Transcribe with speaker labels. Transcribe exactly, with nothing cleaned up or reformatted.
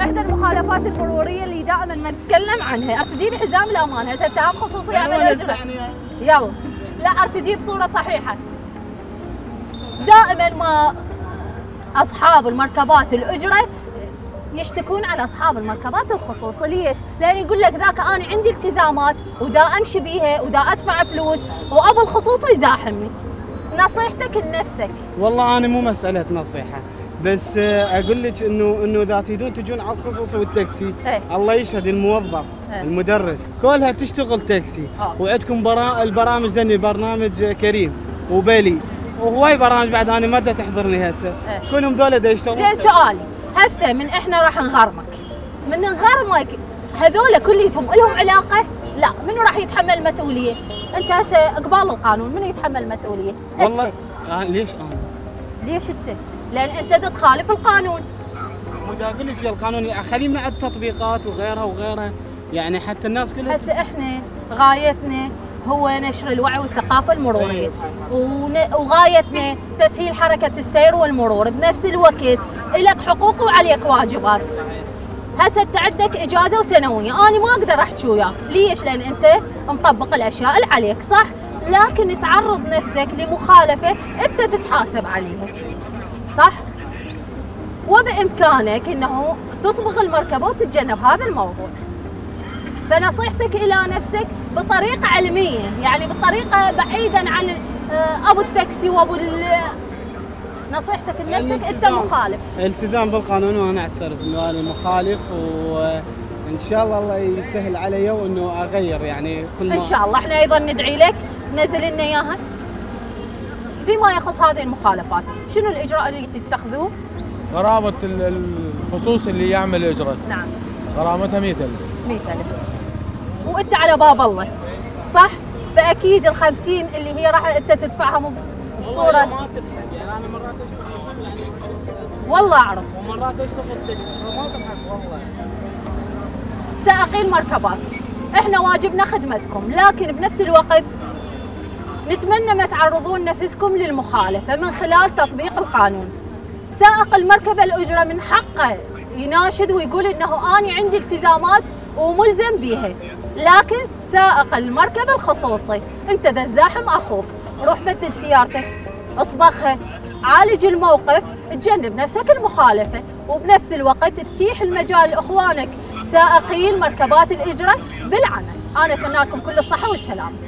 Speaker 1: احدى المخالفات المروريه اللي دائما ما نتكلم عنها، ارتدي حزام الامان، هسه اتهام خصوصي عمل اجره. يلا لا ارتدي بصوره صحيحه. دائما ما اصحاب المركبات الاجره يشتكون على اصحاب المركبات الخصوصي، ليش؟ لان يقول لك ذاك انا عندي التزامات ودا امشي بيها ودا ادفع فلوس وابو الخصوصي يزاحمني. نصيحتك لنفسك؟
Speaker 2: والله انا مو مساله نصيحه، بس اقول لك انه انه اذا تريدون تجون على الخصوصي والتاكسي
Speaker 1: ايه؟
Speaker 2: الله يشهد الموظف ايه؟ المدرس كلها تشتغل تاكسي اه. وعندكم برا البرامج ذني برنامج كريم وبلي وهواي برامج بعد انا ما دا تحضرني هسه ايه؟ كلهم ذولا دا يشتغلون.
Speaker 1: زين سؤالي هسه من احنا راح نغرمك، من نغرمك هذول كليتهم لهم علاقه؟ لا، منو راح يتحمل المسؤوليه؟ انت هسه قبال القانون منو يتحمل المسؤوليه؟
Speaker 2: والله آه ليش انا؟
Speaker 1: ليش انت؟ لان انت تخالف القانون.
Speaker 2: ودا اقول لك القانون خليه مع التطبيقات وغيرها وغيرها، يعني حتى الناس كلها.
Speaker 1: هسه احنا غايتنا هو نشر الوعي والثقافه المروريه، وغايتنا تسهيل حركه السير والمرور، بنفس الوقت لك حقوق وعليك واجبات. هسه انت عندك اجازه وسنويه، انا ما اقدر احكي وياك، ليش؟ لان انت مطبق الاشياء اللي عليك، صح؟ لكن تعرض نفسك لمخالفه انت تتحاسب عليها، صح؟ وبامكانك انه تصبغ المركبه وتتجنب هذا الموضوع. فنصيحتك الى نفسك بطريقه علميه، يعني بطريقه بعيدا عن ابو التاكسي وابو نصيحتك لنفسك انت مخالف.
Speaker 2: التزام بالقانون، وانا اعترف انه انا مخالف، وان شاء الله الله يسهل علي وانه اغير يعني كل ما
Speaker 1: ان شاء الله. احنا ايضا ندعي لك، نزل لنا اياها. فيما يخص هذه المخالفات، شنو الاجراء اللي تتخذوه؟
Speaker 3: غرامه الخصوصي اللي يعمل اجره.
Speaker 1: نعم.
Speaker 3: غرامتها مئة ألف.
Speaker 1: مئة ألف. وانت على باب الله، صح؟ فاكيد ال خمسين اللي هي راح انت تدفعها بصوره
Speaker 2: ما تلحق، يعني انا مرات اشتغل يعني
Speaker 1: والله اعرف،
Speaker 2: ومرات اشتغل تاكسي ما تلحق والله.
Speaker 1: سائقي المركبات احنا واجبنا خدمتكم، لكن بنفس الوقت نتمنى ما تعرضون نفسكم للمخالفه من خلال تطبيق القانون. سائق المركبه الاجره من حقه يناشد ويقول انه انا عندي التزامات وملزم بيها، لكن سائق المركبه الخصوصي انت ذا الزاحم اخوك، روح بدل سيارتك، اصبغها، عالج الموقف، تجنب نفسك المخالفه، وبنفس الوقت تتيح المجال لاخوانك سائقي المركبات الاجره بالعمل. انا اتمنى لكم كل الصحه والسلامه.